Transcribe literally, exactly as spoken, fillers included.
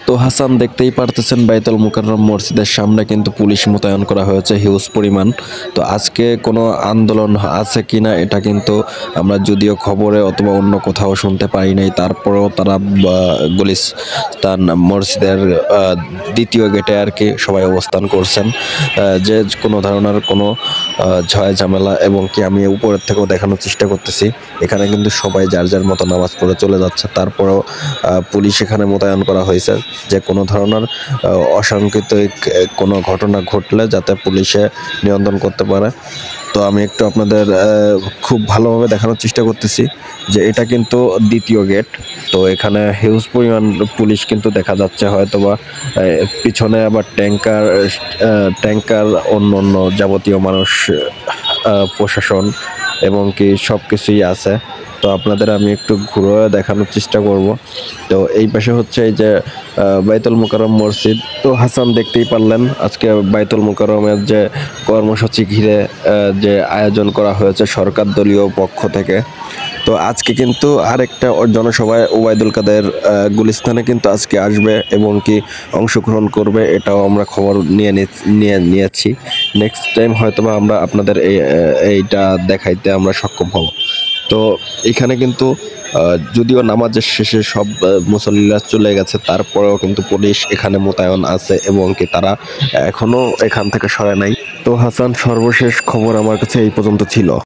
তো হাসান দেখতেই পারতেছেন বাইতুল মুকাররম মসজিদের সামনে কিন্তু পুলিশ মোতায়েন করা হয়েছে হিউজ পরিমাণ। তো আজকে কোনো আন্দোলন আছে কিনা এটা কিন্তু আমরা যদিও খবরে অথবা অন্য কোথাও শুনতে পারি নাই, তারপরেও তারা গুলিস্তান মসজিদের দ্বিতীয় গেটে আর কি সবাই অবস্থান করছেন, যে কোনো ধরনের কোনো ঝয় ঝামেলা এবং কি আমি উপরের থেকেও দেখানোর চেষ্টা করতেছি এখানে কিন্তু সবাই যার যার মতো নামাজ পড়ে চলে যাচ্ছে। তারপরেও পুলিশ এখানে মোতায়েন করা হয়েছে যে কোনো ধরনের অসাংকেতিক কোনো ঘটনা ঘটলে যাতে পুলিশে নিয়ন্ত্রণ করতে পারে। তো আমি একটু আপনাদের খুব ভালোভাবে দেখানোর চেষ্টা করতেছি যে এটা কিন্তু দ্বিতীয় গেট। তো এখানে হিউজ পরিমাণ পুলিশ কিন্তু দেখা যাচ্ছে, হয়তো বা পিছনে আবার ট্যাঙ্কার ট্যাঙ্কার অন্য অন্য যাবতীয় মানুষ, প্রশাসন এবং কি সব কিছুই আছে। তো আপনাদের আমি একটু ঘুরে দেখানোর চেষ্টা করব। তো এই পাশে হচ্ছে এই যে বাইতুল মুকাররম মসজিদ। তো হাসান দেখতেই পারলেন আজকে বাইতুল মুকাররমের যে কর্মসূচি ঘিরে যে আয়োজন করা হয়েছে সরকার দলীয় পক্ষ থেকে। তো আজকে কিন্তু আরেকটা জনসভায় ওবায়দুল কাদের গুলিস্তানে কিন্তু আজকে আসবে এবং কি অংশগ্রহণ করবে, এটাও আমরা খবর নিয়ে নিয়ে নিয়েছি। নেক্সট টাইম হয়তো বা আমরা আপনাদের এই এইটা দেখাইতে আমরা সক্ষম হব। তো এখানে কিন্তু যদিও নামাজের শেষে সব মুসল্লিরা চলে গেছে, তারপরেও কিন্তু পুলিশ এখানে মোতায়েন আছে এবং কি তারা এখনো এখান থেকে সরে নাই। তো হাসান, সর্বশেষ খবর আমার কাছে এই পর্যন্ত ছিল।